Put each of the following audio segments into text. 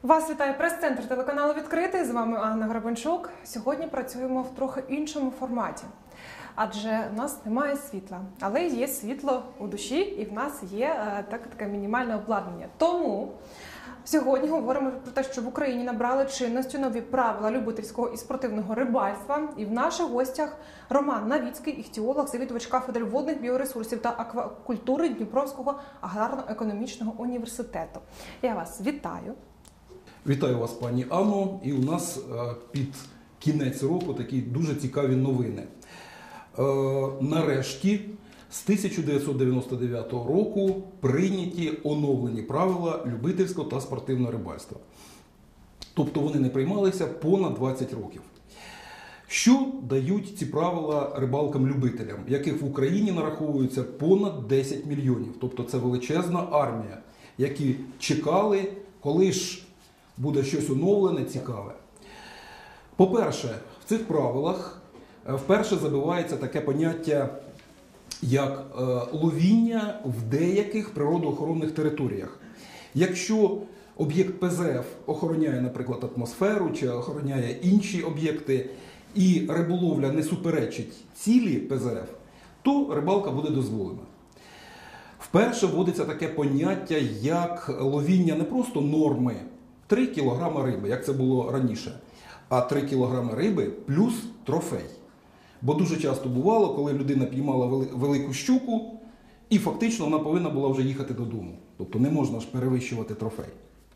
Вас вітає прес-центр телеканалу «Відкритий». З вами Анна Гребенчук. Сьогодні працюємо в трохи іншому форматі. Адже в нас немає світла, але є світло у душі і в нас є таке мінімальне обладнання. Тому сьогодні говоримо про те, що в Україні набрали чинності нові правила любительського і спортивного рибальства. І в наших гостях Роман Навіцький, іхтіолог, завідувач кафедри водних біоресурсів та аквакультури Дніпровського аграрно-економічного університету. Я вас вітаю. Вітаю вас, пані Анно. І у нас під кінець року такі дуже цікаві новини. Нарешті, з 1999 року прийняті оновлені правила любительського та спортивного рибальства. Тобто вони не приймалися понад 20 років. Що дають ці правила рибалкам-любителям, яких в Україні нараховується понад 10 мільйонів. Тобто це величезна армія, які чекали, коли ж буде щось оновлене, цікаве. По-перше, в цих правилах вперше забивається таке поняття, як ловіння в деяких природоохоронних територіях. Якщо об'єкт ПЗФ охороняє, наприклад, атмосферу чи охороняє інші об'єкти, і риболовля не суперечить цілі ПЗФ, то рибалка буде дозволена. Вперше вводиться таке поняття, як ловіння не просто норми 3 кг риби, як це було раніше, а 3 кг риби плюс трофей. Бо дуже часто бувало, коли людина піймала велику щуку, і фактично вона повинна була вже їхати додому. Тобто не можна ж перевищувати трофей.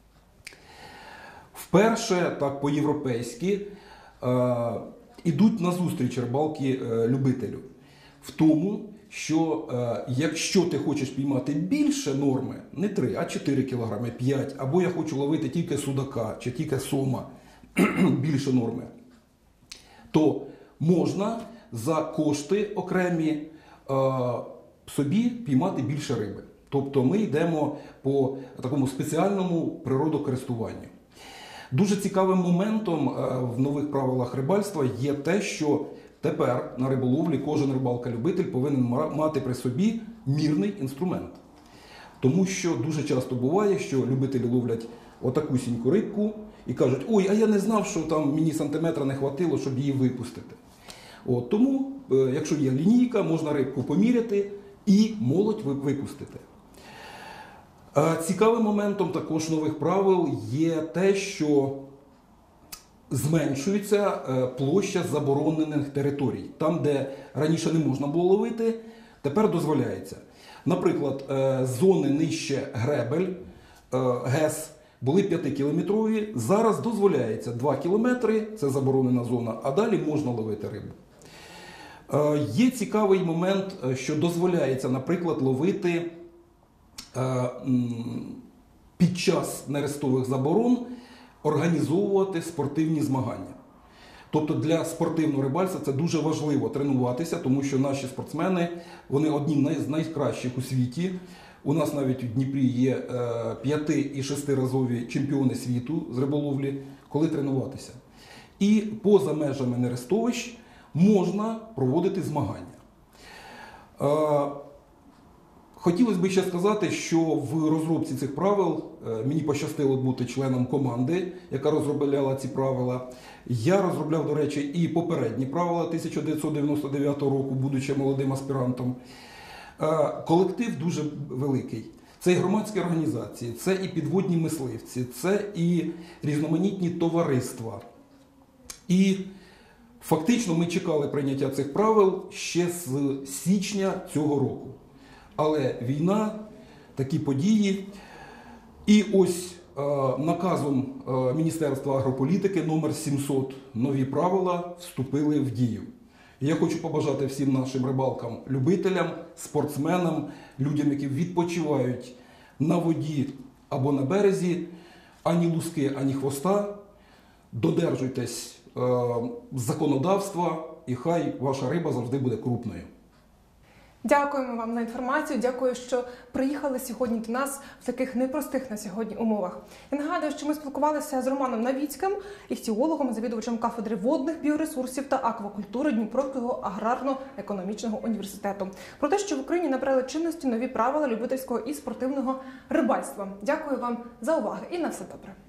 Вперше, так по-європейськи, ідуть назустріч рибалки-любителю. В тому, що якщо ти хочеш піймати більше норми, не 3, а 4 кг, 5, або я хочу ловити тільки судака, чи тільки сома, більше норми, то можна за кошти окремі собі піймати більше риби. Тобто ми йдемо по такому спеціальному природокористуванню. Дуже цікавим моментом в нових правилах рибальства є те, що тепер на риболовлі кожен рибалка-любитель повинен мати при собі мірний інструмент. Тому що дуже часто буває, що любителі ловлять отакусіньку рибку і кажуть: ой, а я не знав, що там мені сантиметра не хватило, щоб її випустити. Тому, якщо є лінійка, можна рибку поміряти і молодь випустити. Цікавим моментом також нових правил є те, що зменшується площа заборонених територій. Там, де раніше не можна було ловити, тепер дозволяється. Наприклад, зони нижче гребель, ГЕС, були 5-кілометрові, зараз дозволяється 2 кілометри, це заборонена зона, а далі можна ловити рибу. Є цікавий момент, що дозволяється, наприклад, ловити під час нерестових заборон, організовувати спортивні змагання. Тобто для спортивного рибальства це дуже важливо тренуватися, тому що наші спортсмени, вони одні з найкращих у світі. У нас навіть у Дніпрі є 5- і 6-разові чемпіони світу з риболовлі, коли тренуватися. І поза межами нерестовищ можна проводити змагання. Хотілося б ще сказати, що в розробці цих правил мені пощастило бути членом команди, яка розробляла ці правила. Я розробляв, до речі, і попередні правила 1999 року, будучи молодим аспірантом. Колектив дуже великий. Це і громадські організації, це і підводні мисливці, це і різноманітні товариства. І фактично ми чекали прийняття цих правил ще з січня цього року. Але війна, такі події. І ось наказом Міністерства агрополітики номер 700 нові правила вступили в дію. Я хочу побажати всім нашим рибалкам, любителям, спортсменам, людям, які відпочивають на воді або на березі, ані луски, ані хвоста. Додержуйтесь законодавства, і хай ваша риба завжди буде крупною. Дякуємо вам за інформацію, дякую, що приїхали сьогодні до нас в таких непростих на сьогодні умовах. Я нагадую, що ми спілкувалися з Романом Навіцьким, іхтіологом, завідувачем кафедри водних біоресурсів та аквакультури Дніпровського аграрно-економічного університету, про те, що в Україні набрали чинності нові правила любительського і спортивного рибальства. Дякую вам за увагу і на все добре.